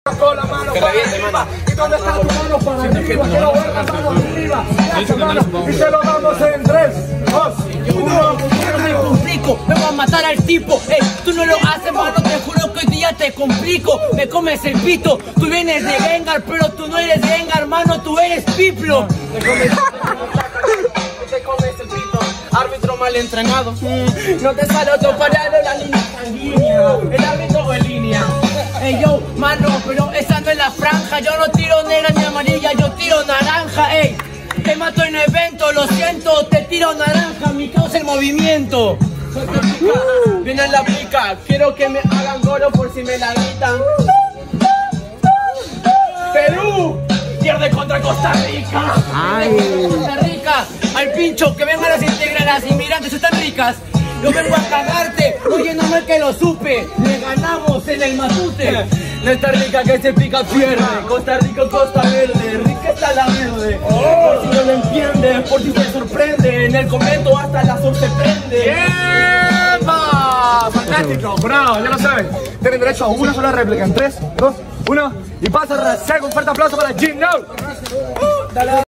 Con la mano para arriba. ¿Y dónde está tu mano para arriba? Quiero ver la mano arriba. Y se lo damos en 3, 2, 1. Me complico, me voy a matar al tipo. Tú no lo haces, mano, te juro que hoy día te complico. Me comes el pito, tú vienes de Gengar, pero tú no eres Gengar, hermano, tú eres Piplo. Te comes el pito, árbitro mal entrenado. No te sale otro parado, la línea sanguínea. El árbitro en línea. Ey yo, mano, pero esa no es la franja. Yo no tiro negra ni amarilla, yo tiro naranja, ey. Te mato en evento, lo siento, te tiro naranja, mi causa el movimiento. Viene la pica, quiero que me hagan golo por si me la gritan. Perú pierde contra Costa Rica. Costa Rica, al pincho, que vengan las integras, las inmigrantes están ricas. Yo vengo a cagarte, oye, no me que lo supe. Le ganamos en el Matute. No está rica que se pica pierde. Costa Rica, Costa Verde. Rica está la verde. Por si no lo entiendes, por si te sorprende. En el convento hasta la sol se prende. ¡Epa! Fantástico, bravo, ya lo saben. Tienen derecho a una sola réplica en 3, 2, 1. Y pasa a un fuerte aplauso para Gino.